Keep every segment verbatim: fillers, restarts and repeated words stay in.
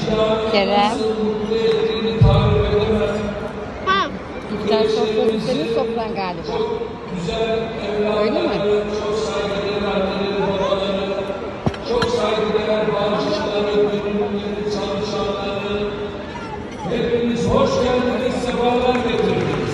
Kerem. Ha. İftar sofrası senin sofran galiba. Öyle mi? Çok saygıdeğer anneleri, babaları, çok saygıdeğer bağışçıları, gönüllüleri, çalışanları, hepiniz hoş geldiniz, sefalar getirdiniz.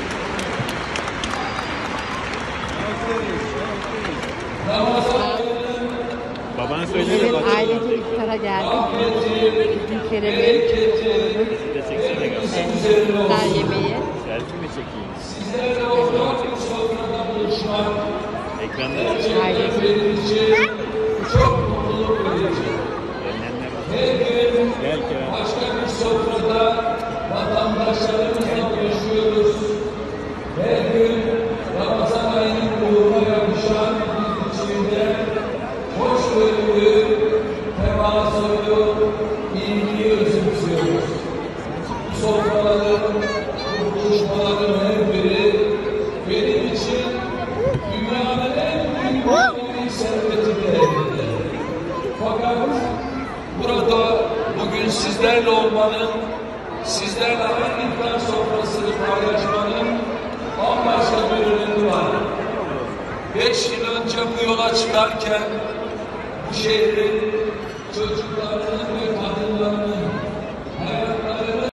Baban söyledi. Evet, ailece iftara geldik. Bizim Kerem'in Bir de çeksene galiba. evet, iftar yemeği. Selfie mi çekeyim? Sizlerle ortak bir sofrada buluşmak, Ailece. ailece çok mutluluk verici. Her gün Gel Kerem. başka bir sofrada vatandaşlarımızla buluşuyoruz. Her gün Ramazan ayının ruhuna yakışan bir biçimde hoşgörülü, tevazuyu, ilgiyi özümsüyoruz. Bu sofraların, bu buluşmaların her biri benim için dünyanın en büyük manevi serveti değerinde. Fakat burada bugün sizlerle olmanın, sizlerle aynı iftar sofrasını paylaşmanın bambaşka bir önemi var. Beş yıl önce bu yola çıkarken bu şehrin çocuklarının ve kadınlarının